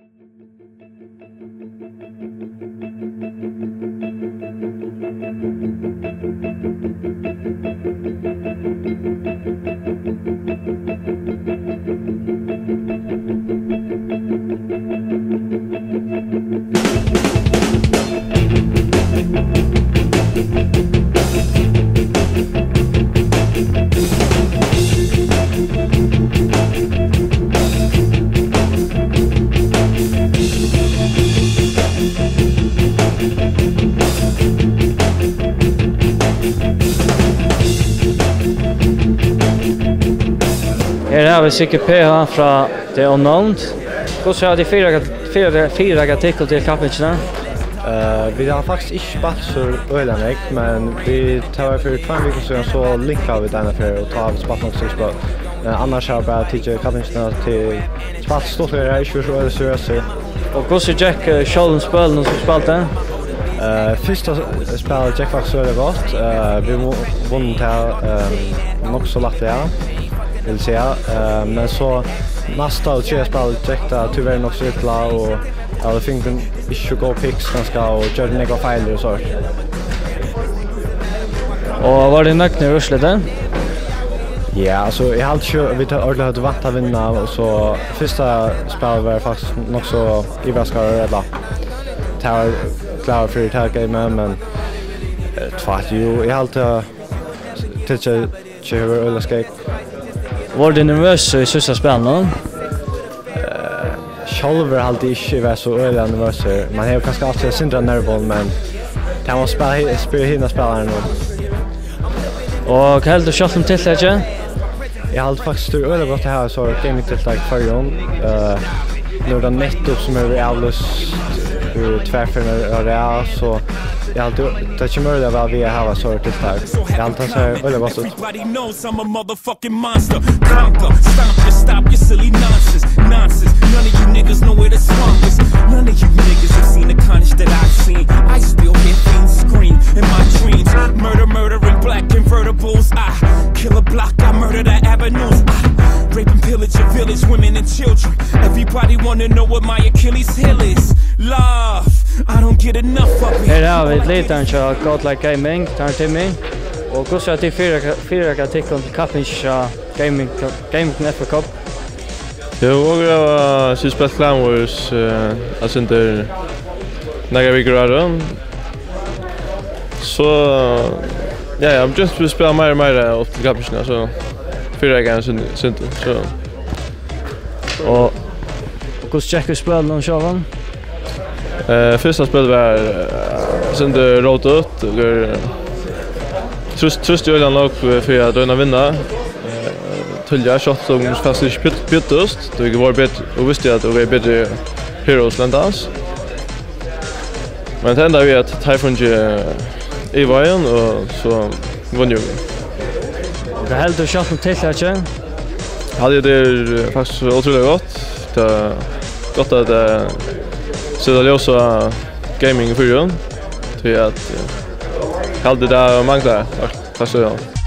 Här har vi Sigge PH från The Unknown. Hur ser det fyra artiklar till kappmatcherna? Vi har faktiskt inte spalt så ölanäck, men vi tar för 2 veckor sedan så linkar vi denna för och tar spalt något spel. Annars har bara teacher kappmatcherna till spalt stort för det är så seriöst. Och hur ser Jack Sheldon spelen som spelade? Första spelet Jack var så gott. Vi vann till nog så lätt ja. Vill säga men så nästa och tredje spelet Jack där tyvärr nog så illa och alla fick den inte gå picks ganska och körde några fel och så. Och var det nöjd när Russleden? Ja, alltså jag hade ju vi tar ordentligt att vänta vinna och så första spelet var faktiskt nog så överraskande rädda. Tar klar för det här gamet men tvåt ju jag hade till köra eller skate. Var det nervös i sista spelet? Själver alltid inte var så öliga nervös. Man har kanske alltid syndra nervös men kan man spela hela spelaren nu. Och helt du själv till det? Jag har faktiskt öliga gott här så gaming till tag för Jon. Nu den nettopp som är alldeles tvärförna är så jag har det kommer det vara vi har så till tag. Jag har så öliga gott. Everybody knows I'm a motherfucking monster. Conquer, stomp you, stop your silly nonsense. None of you niggas know where the swamp is. None of you niggas have seen the carnage that I've seen. I still hear things scream in my dreams. Murder in black convertibles. I kill a block, I murder the avenues. I rape and pillage your village, women and children. Everybody wanna know what my Achilles heel is. Love, I don't get enough of it. Här har vi lite av Godlike Gaming, tar Timmy. Och hur ser det fyra artiklar till kappmatch gaming FA Cup? Jo, och jag syns på Clamwars alltså inte några veckor så ja, jag just vill spela mer upp till kappmatcherna så fyra gånger sen så. Och hur checkar spelen någon showen? Första spelet var sen det råt ut och trust jag nog för att kunna vinna. Tulja shot som fast inte pyttust. Det var bättre och visste att det var bättre Heroes landas. Men sen där vi att Typhoon i vägen och så vann ju. Det helt du shot till här. Hade det faktiskt otroligt gott. Det gott att så det lösa gaming för ju. Till att hade det manglar. Tack så mycket.